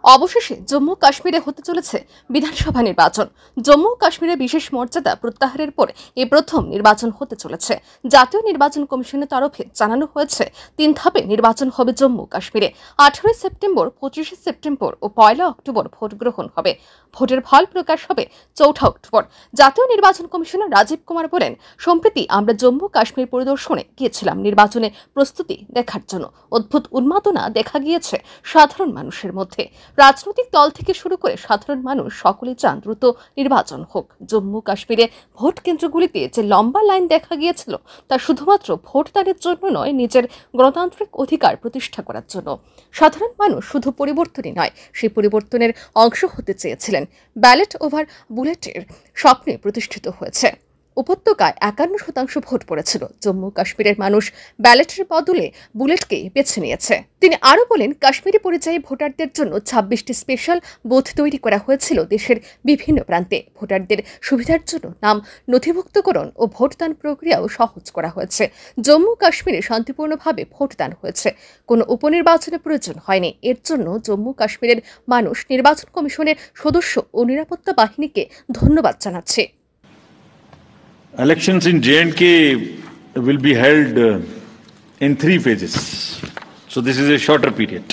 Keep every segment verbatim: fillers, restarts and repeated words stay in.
অবশেষে জম্মু কাশ্মীরে হতে চলেছে বিধানসভা নির্বাচন। জম্মু কাশ্মীরে বিশেষ মর্যাদা প্রত্যাহারের পর এই প্রথম নির্বাচন হতে চলেছে। জাতীয় নির্বাচন কমিশনের তরফে জানানো হয়েছে তিন ধাপে নির্বাচন হবে জম্মু কাশ্মীরে। আঠারোই সেপ্টেম্বর, পঁচিশে সেপ্টেম্বর ও পয়লা অক্টোবর ভোট গ্রহণ হবে। ভোটের ফল প্রকাশ হবে চৌঠা অক্টোবর। জাতীয় নির্বাচন কমিশনার রাজীব কুমার বলেন, সম্প্রতি আমরা জম্মু কাশ্মীর পরিদর্শনে গিয়েছিলাম নির্বাচনের প্রস্তুতি দেখার জন্য। অদ্ভুত উন্মাদনা দেখা গিয়েছে সাধারণ মানুষের মধ্যে। রাজনৈতিক দল থেকে শুরু করে সাধারণ মানুষ সকলেই চান দ্রুত নির্বাচন হোক। জম্মু কাশ্মীরে ভোট কেন্দ্রগুলিতে যে লম্বা লাইন দেখা গিয়েছিল তা শুধুমাত্র ভোটদানের জন্য নয়, নিজের গণতান্ত্রিক অধিকার প্রতিষ্ঠা করার জন্য। সাধারণ মানুষ শুধু পরিবর্তনই নয়, সেই পরিবর্তনের অংশ হতে চেয়েছিলেন। ব্যালট ওভার বুলেটের স্বপ্নে প্রতিষ্ঠিত হয়েছে। উপত্যকায় একান্ন শতাংশ ভোট পড়েছিল। জম্মু কাশ্মীরের মানুষ ব্যালটের বদলে বুলেটকে বেছে নিয়েছে। তিনি আরও বলেন, কাশ্মীরি পরিযায়ী ভোটারদের জন্য ছাব্বিশটি স্পেশাল বুথ তৈরি করা হয়েছিল দেশের বিভিন্ন প্রান্তে। ভোটারদের সুবিধার জন্য নাম নথিভুক্তকরণ ও ভোটদান প্রক্রিয়াও সহজ করা হয়েছে। জম্মু কাশ্মীরে শান্তিপূর্ণভাবে ভোটদান হয়েছে। কোনো উপনির্বাচনের প্রয়োজন হয়নি। এর জন্য জম্মু কাশ্মীরের মানুষ নির্বাচন কমিশনের সদস্য ও নিরাপত্তা বাহিনীকে ধন্যবাদ জানাচ্ছে। Elections in J and K will be held uh, in three phases. So this is a shorter period.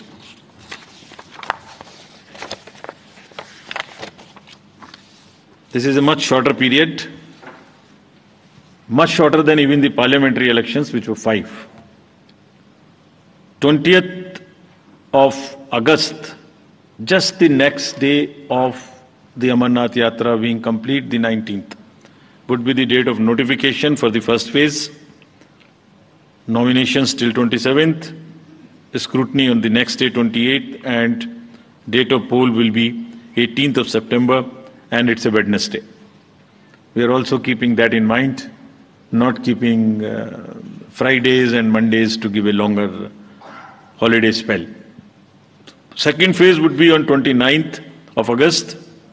This is a much shorter period, much shorter than even the parliamentary elections, which were five. twentieth of August, just the next day of the Amarnath Yatra being complete, the nineteenth. Would be the date of notification for the first phase, nominations till twenty-seventh, scrutiny on the next day twenty-eighth, and date of poll will be eighteenth of September, and it's a Wednesday. We are also keeping that in mind, not keeping uh, Fridays and Mondays to give a longer holiday spell. Second phase would be on twenty-ninth of August,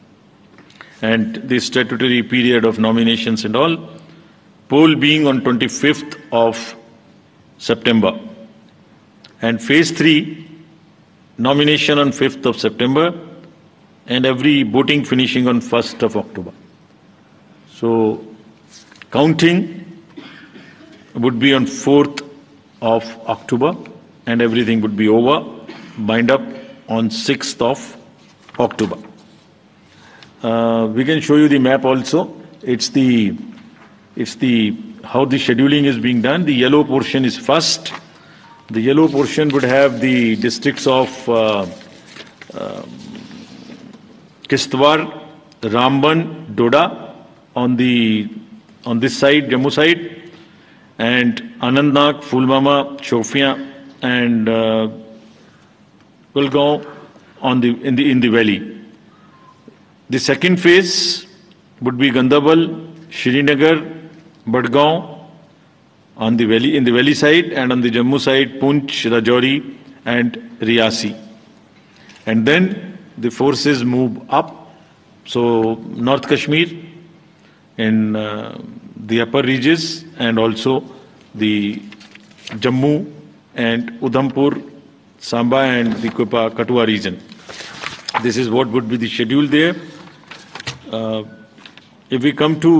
and the statutory period of nominations and all, poll being on twenty-fifth of September. And phase three, nomination on fifth of September, and every voting finishing on first of October. So counting would be on fourth of October, and everything would be over, bind up on sixth of October. Uh, we can show you the map also. It's the, it's the, how the scheduling is being done. The yellow portion is first. The yellow portion would have the districts of uh, uh, Kishtwar, Ramban, Doda on the, on this side, Jammu side, and Anandnag, Pulwama, Shopian, and uh, Kulgaon on the, in the, in the valley. The second phase would be Gandhabal, Srinagar, Badgaon on the valley, in the valley side, and on the Jammu side, Poonch, Rajouri, and Riyasi. And then the forces move up. So North Kashmir in uh, the upper reaches, and also the Jammu and Udhampur, Samba, and the Kupa, Katua region. This is what would be the schedule there. Uh, if we come to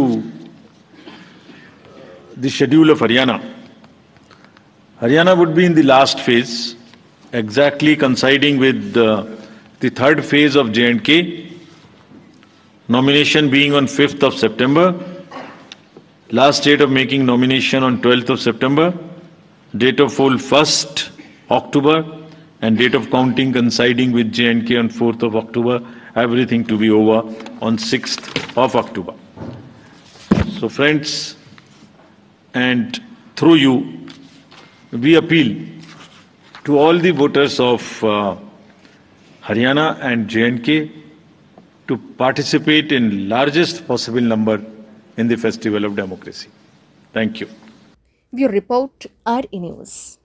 the schedule of Haryana, Haryana would be in the last phase, exactly coinciding with uh, the third phase of J and K, nomination being on fifth of September, last date of making nomination on twelfth of September, date of poll first October, and date of counting coinciding with J and K on fourth of October, everything to be over on sixth of October. So friends, and through you, we appeal to all the voters of uh, Haryana and J and K to participate in largest possible number in the festival of democracy. Thank you. Bureau Report, R E News.